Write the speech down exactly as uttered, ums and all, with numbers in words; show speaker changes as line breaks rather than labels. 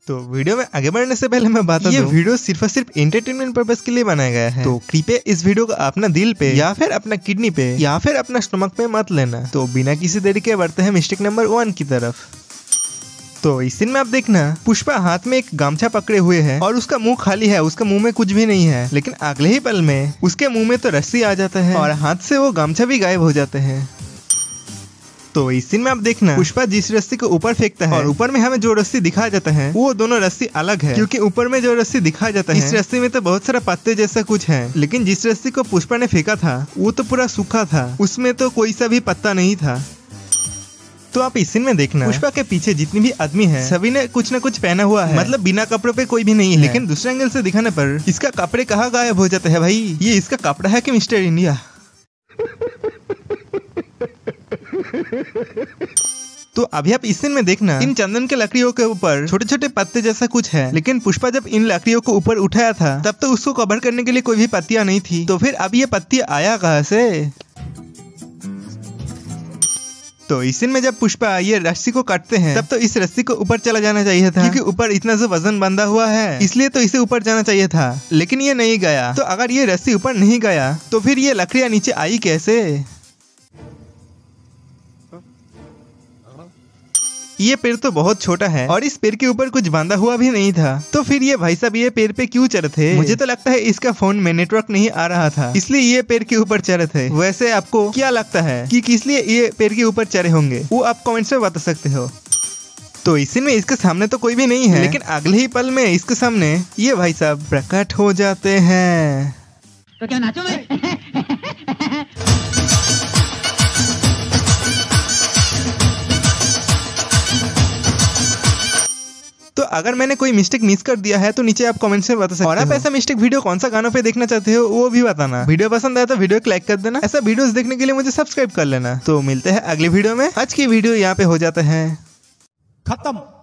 तो वीडियो में आगे बढ़ने से पहले मैं बता दूं, ये वीडियो सिर्फ और सिर्फ एंटरटेनमेंट पर्पस के लिए बनाया गया है। तो कृपया इस वीडियो को अपना दिल पे या फिर अपना किडनी पे या फिर अपना स्टमक पे मत लेना। तो बिना किसी देरी के बढ़ते हैं मिस्टेक नंबर वन की तरफ। तो इस सीन में आप देखना, पुष्पा हाथ में एक गामछा पकड़े हुए है और उसका मुंह खाली है, उसका मुंह में कुछ भी नहीं है। लेकिन अगले ही पल में उसके मुंह में तो रस्सी आ जाता है और हाथ से वो गामछा भी गायब हो जाते हैं। तो इस सीन में आप देखना, पुष्पा जिस रस्सी को ऊपर फेंकता है और ऊपर में हमें जो रस्सी दिखाया जाता है वो दोनों रस्सी अलग है, क्योंकि ऊपर में जो रस्सी दिखाया जाता है इस रस्सी में तो बहुत सारा पत्ते जैसा कुछ है, लेकिन जिस रस्सी को पुष्पा ने फेंका था वो तो पूरा सूखा था, उसमें तो कोई सा भी पत्ता नहीं था। तो आप इस सीन में देखना, पुष्पा के पीछे जितनी भी आदमी हैं सभी ने कुछ न कुछ पहना हुआ है, मतलब बिना कपड़ों पे कोई भी नहीं है। लेकिन दूसरे एंगल से दिखाने पर इसका कपड़े कहाँ गायब हो जाते हैं भाई, ये इसका कपड़ा है कि मिस्टर इंडिया। तो अभी आप इस सीन में देखना, इन चंदन के लकड़ियों के ऊपर छोटे छोटे पत्ते जैसा कुछ है, लेकिन पुष्पा जब इन लकड़ियों को ऊपर उठाया था तब तो उसको कवर करने के लिए कोई भी पत्तियां नहीं थी। तो फिर अब ये पत्तियां आया कहाँ से? तो इस सीन में जब पुष्पा ये रस्सी को काटते हैं तब तो इस रस्सी को ऊपर चला जाना चाहिए था, क्योंकि ऊपर इतना जो वजन बंधा हुआ है इसलिए तो इसे ऊपर जाना चाहिए था, लेकिन ये नहीं गया। तो अगर ये रस्सी ऊपर नहीं गया तो फिर ये लकड़ियां नीचे आई कैसे? ये पेड़ तो बहुत छोटा है और इस पेड़ के ऊपर कुछ बांधा हुआ भी नहीं था, तो फिर ये भाई साहब ये पेड़ पे क्यों चढ़े थे? मुझे तो लगता है इसका फोन में नेटवर्क नहीं आ रहा था, इसलिए ये पेड़ के ऊपर चढ़े थे। वैसे आपको क्या लगता है कि किस लिए ये पेड़ के ऊपर चढ़े होंगे? वो आप कमेंट्स में बता सकते हो। तो इसी में इसके सामने तो कोई भी नहीं है, लेकिन अगले ही पल में इसके सामने ये भाई साहब प्रकट हो जाते हैं।
तो क्या नाचो मैं?
तो अगर मैंने कोई मिस्टेक मिस कर दिया है तो नीचे आप कमेंट्स में बता सकते हो। और आप ऐसा मिस्टेक वीडियो कौन सा गानों पे देखना चाहते हो वो भी बताना। वीडियो पसंद आया तो वीडियो को लाइक कर देना। ऐसा वीडियोस देखने के लिए मुझे सब्सक्राइब कर लेना। तो मिलते हैं अगली वीडियो में। आज की वीडियो यहाँ पे हो जाता है
खत्म।